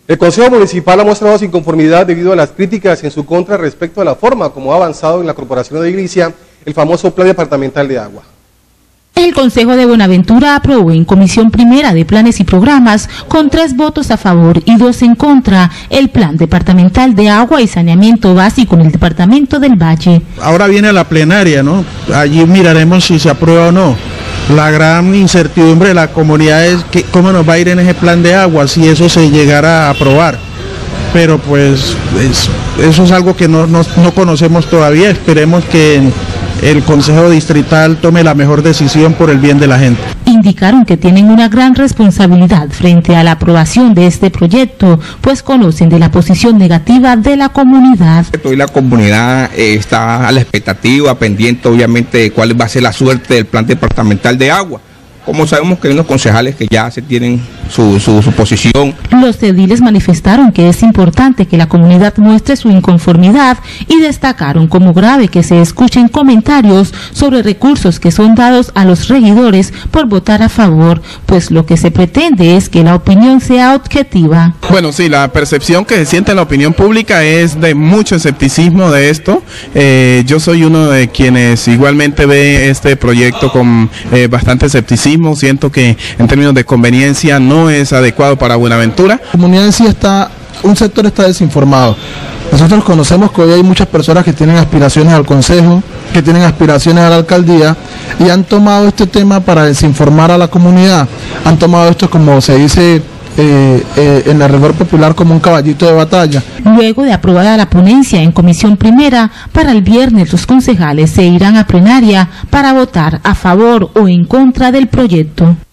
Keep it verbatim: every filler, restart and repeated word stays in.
El Consejo Municipal ha mostrado su inconformidad debido a las críticas en su contra respecto a la forma como ha avanzado en la Corporación de Edilicia el famoso Plan Departamental de Agua. El Consejo de Buenaventura aprobó en Comisión Primera de Planes y Programas, con tres votos a favor y dos en contra, el Plan Departamental de Agua y Saneamiento Básico en el Departamento del Valle. Ahora viene la plenaria, ¿no? Allí miraremos si se aprueba o no. La gran incertidumbre de la comunidad es que, cómo nos va a ir en ese plan de agua si eso se llegara a aprobar. Pero pues es, eso es algo que no, no, no conocemos todavía. Esperemos que el Consejo Distrital tome la mejor decisión por el bien de la gente. Indicaron que tienen una gran responsabilidad frente a la aprobación de este proyecto, pues conocen de la posición negativa de la comunidad. Hoy la comunidad eh, está a la expectativa, pendiente obviamente de cuál va a ser la suerte del Plan Departamental de Agua. Como sabemos que hay unos concejales que ya se tienen su, su, su posición. Los ediles manifestaron que es importante que la comunidad muestre su inconformidad y destacaron como grave que se escuchen comentarios sobre recursos que son dados a los regidores por votar a favor, pues lo que se pretende es que la opinión sea objetiva. Bueno, sí, la percepción que se siente en la opinión pública es de mucho escepticismo de esto. Eh, yo soy uno de quienes igualmente ve este proyecto con eh, bastante escepticismo. Siento que en términos de conveniencia no es adecuado para Buenaventura. La comunidad en sí está, un sector está desinformado. Nosotros conocemos que hoy hay muchas personas que tienen aspiraciones al consejo, que tienen aspiraciones a la alcaldía y han tomado este tema para desinformar a la comunidad. Han tomado esto, como se dice Eh, eh, en el rigor popular, como un caballito de batalla. Luego de aprobada la ponencia en Comisión Primera, para el viernes los concejales se irán a plenaria para votar a favor o en contra del proyecto.